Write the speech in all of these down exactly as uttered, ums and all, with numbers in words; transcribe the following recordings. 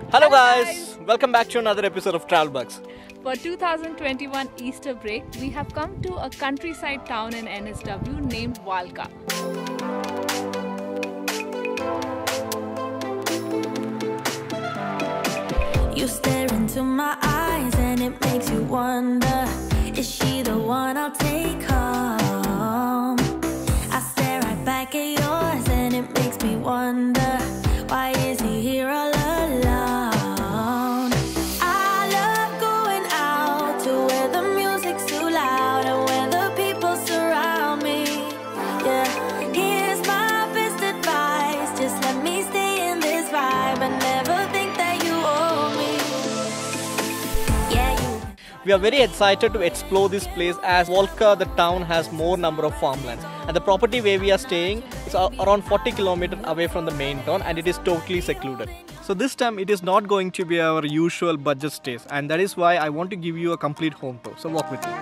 Hello guys, welcome back to another episode of Travel Bugs. For two thousand twenty-one Easter break, we have come to a countryside town in N S W named Valka. You stare into my eyes and it makes you wonder, is she the one I'll take home? I stare right back at yours and it makes me wonder, why is he here all alone? I love going out to where the music's too loud and where the people surround me. Yeah, here's my best advice, just let me stay in this vibe and never think that you owe me. Yeah, you. We are very excited to explore this place as Valka, the town, has more number of farmlands. And the property where we are staying is around forty kilometers away from the main town and it is totally secluded. So this time it is not going to be our usual budget stays, and that is why I want to give you a complete home tour. So walk with me.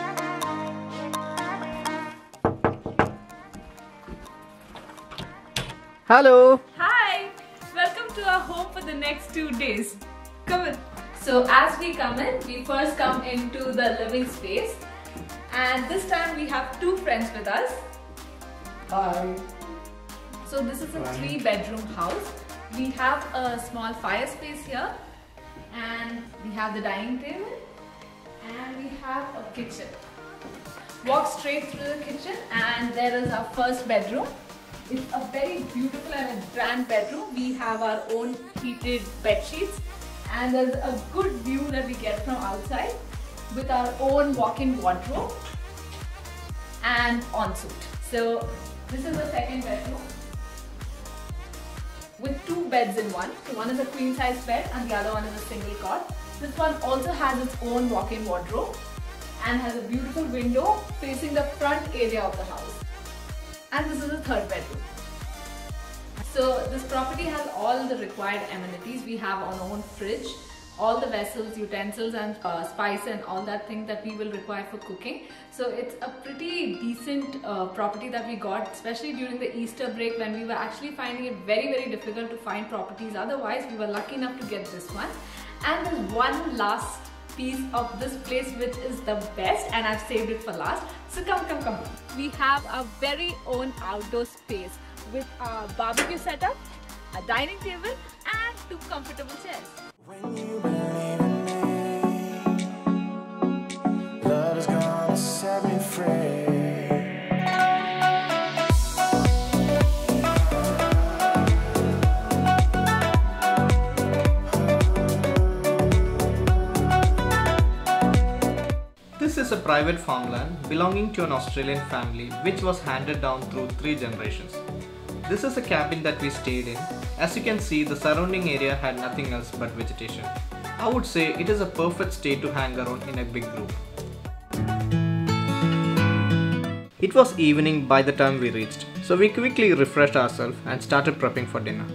Hello! Hi! Welcome to our home for the next two days. Come in. So as we come in, we first come into the living space. And this time we have two friends with us. Hi! So this is a three bedroom house. We have a small fire space here. And we have the dining table. And we have a kitchen. Walk straight through the kitchen and there is our first bedroom. It's a very beautiful and a grand bedroom. We have our own heated bed sheets and there's a good view that we get from outside with our own walk-in wardrobe and ensuite. So this is the second bedroom with two beds in one. So one is a queen size bed and the other one is a single cot. This one also has its own walk-in wardrobe and has a beautiful window facing the front area of the house. And this is the third bedroom. So this property has all the required amenities. We have our own fridge, all the vessels, utensils and uh, spice and all that thing that we will require for cooking. So it's a pretty decent uh, property that we got, especially during the Easter break when we were actually finding it very very difficult to find properties. Otherwise we were lucky enough to get this one. And there's one last piece of this place which is the best and I've saved it for last. So come, come, come. We have our very own outdoor space with a barbecue setup, a dining table and two comfortable chairs. When you believe in me, love is gonna set me free. This is a private farmland belonging to an Australian family which was handed down through three generations. This is a cabin that we stayed in. As you can see, the surrounding area had nothing else but vegetation. I would say it is a perfect stay to hang around in a big group. It was evening by the time we reached, so we quickly refreshed ourselves and started prepping for dinner.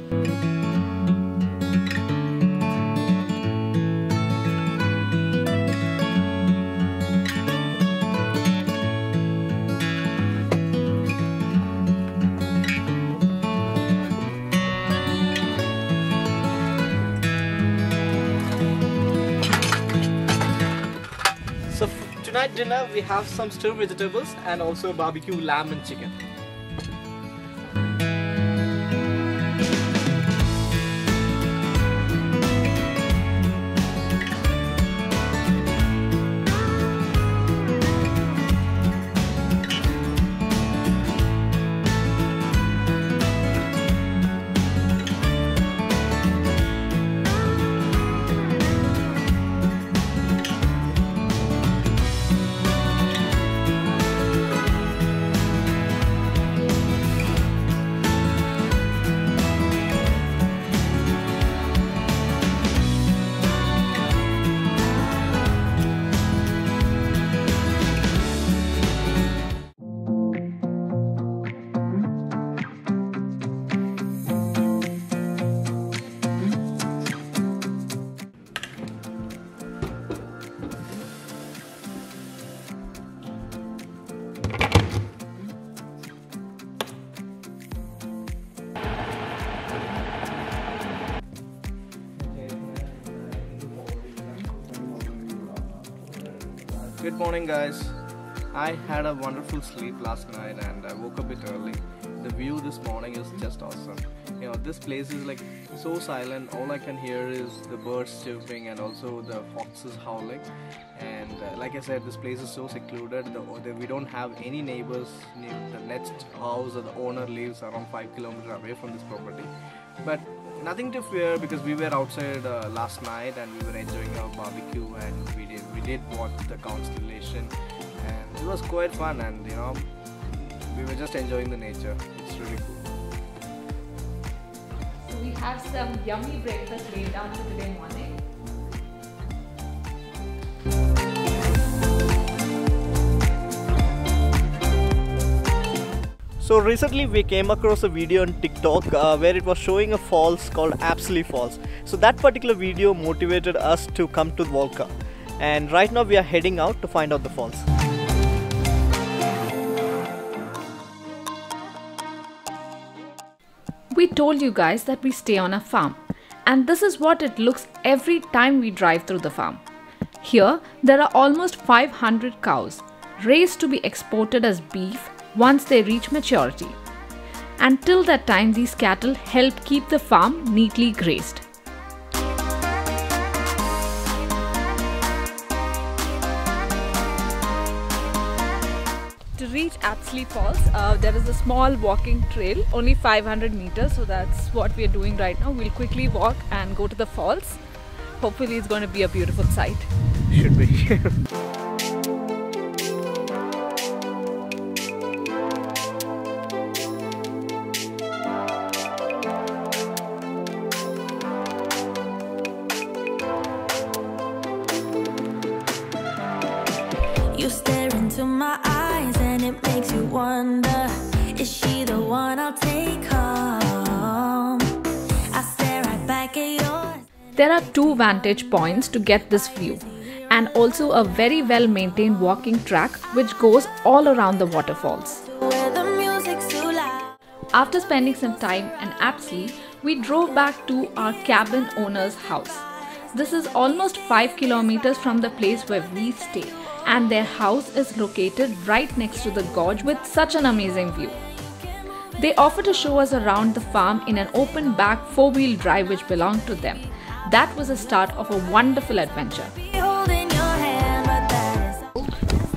So for tonight dinner we have some stewed vegetables and also barbecue lamb and chicken. Good morning, guys. I had a wonderful sleep last night and I woke up a bit early. The view this morning is just awesome. You know, this place is like so silent. All I can hear is the birds chirping and also the foxes howling. And uh, like I said, this place is so secluded. The, the, we don't have any neighbors. The next house or the owner lives around five kilometers away from this property. But nothing to fear because we were outside uh, last night and we were enjoying our barbecue and we did we did watch the constellation and it was quite fun, and you know we were just enjoying the nature. It's really cool. So we have some yummy breakfast laid down for today morning. So recently we came across a video on TikTok uh, where it was showing a falls called Apsley Falls. So that particular video motivated us to come to Volca, and right now we are heading out to find out the falls. We told you guys that we stay on a farm, and this is what it looks every time we drive through the farm. Here there are almost five hundred cows raised to be exported as beef once they reach maturity. Until that time, these cattle help keep the farm neatly grazed. To reach Apsley Falls, uh, there is a small walking trail, only five hundred meters, so that's what we are doing right now. We'll quickly walk and go to the falls. Hopefully it's going to be a beautiful sight. Should be. You stare into my eyes and it makes you wonder, is she the one I'll take home? I stare right back at yours. There are two vantage points to get this view, and also a very well maintained walking track which goes all around the waterfalls. Where the music's too loud. After spending some time in Apsley, we drove back to our cabin owner's house. This is almost five kilometers from the place where we stay, and their house is located right next to the gorge with such an amazing view. They offer to show us around the farm in an open back four-wheel drive which belonged to them. That was the start of a wonderful adventure. Holding your hand, but that is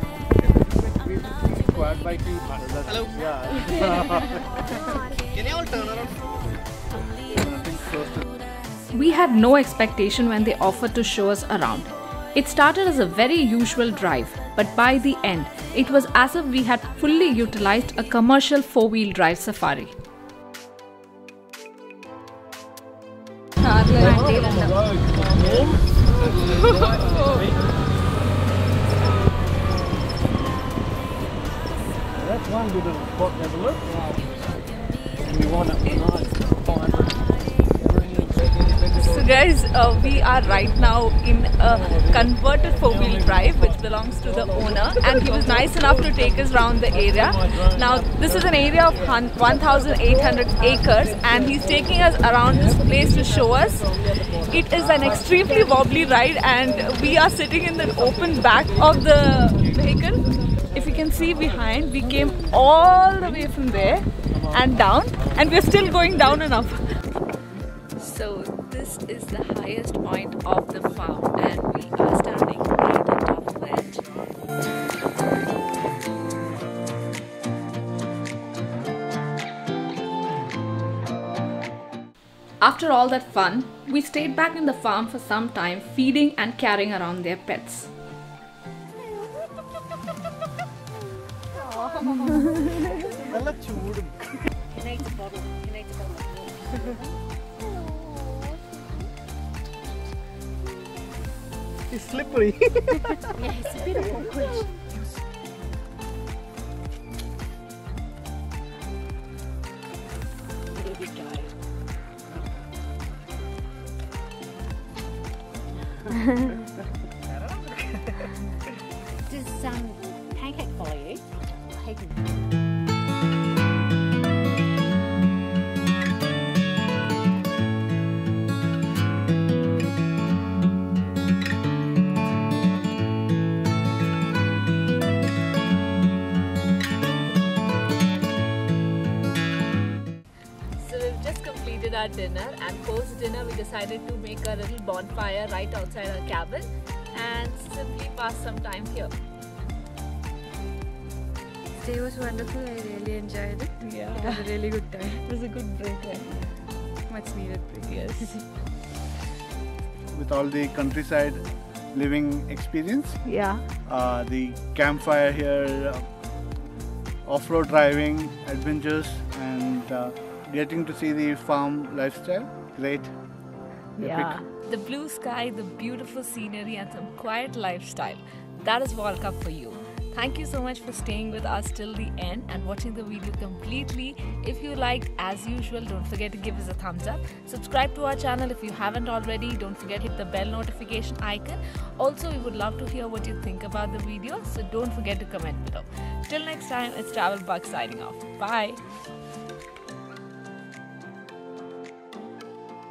Hello. Can you all turn around? We had no expectation when they offered to show us around. It started as a very usual drive, but by the end, it was as if we had fully utilized a commercial four-wheel drive safari. That's one good spot to have a look. And we want a So guys, uh, we are right now in a converted four-wheel drive which belongs to the owner, and he was nice enough to take us around the area. Now this is an area of one thousand eight hundred acres, and he's taking us around this place to show us. It is an extremely wobbly ride, and we are sitting in the open back of the vehicle. If you can see behind, we came all the way from there and down, and we're still going down and up. So this is the highest point of the farm, and we are standing right on top of it. After all that fun, we stayed back in the farm for some time, feeding and carrying around their pets. It's slippery. Yeah, it's a bit awkward. Does um, Pancake follow you? our dinner, and post dinner we decided to make a little bonfire right outside our cabin and simply pass some time here. Stay was wonderful. I really enjoyed it. Yeah. It was a really good time. It was a good break. Right? Much needed break. Yes. With all the countryside living experience, Yeah. uh, the campfire here, uh, off-road driving, adventures, and uh, getting to see the farm lifestyle. Great. Yeah. The blue sky, the beautiful scenery, and some quiet lifestyle. That is World Cup for you. Thank you so much for staying with us till the end and watching the video completely. If you liked, as usual, don't forget to give us a thumbs up. Subscribe to our channel if you haven't already. Don't forget to hit the bell notification icon. Also, we would love to hear what you think about the video, so don't forget to comment below. Till next time, it's Travel Bug signing off. Bye.